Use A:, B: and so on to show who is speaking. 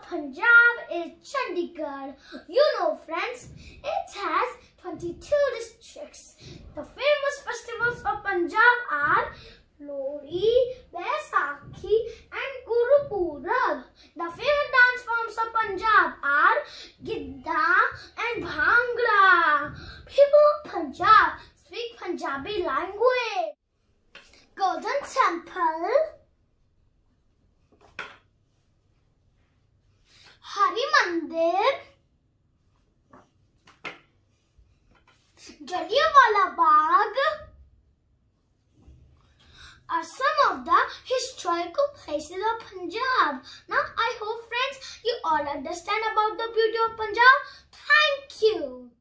A: Punjab is Chandigarh. You know, friends, it has 22 districts. The famous festivals of Punjab are Lohri, Baisakhi and Gurupurab. The famous dance forms of Punjab are Gidda and Bhangra. People of Punjab speak Punjabi language. Golden Temple, Hari Mandir, Jallianwala Bagh are some of the historical places of Punjab. Now I hope, friends, you all understand about the beauty of Punjab. Thank you.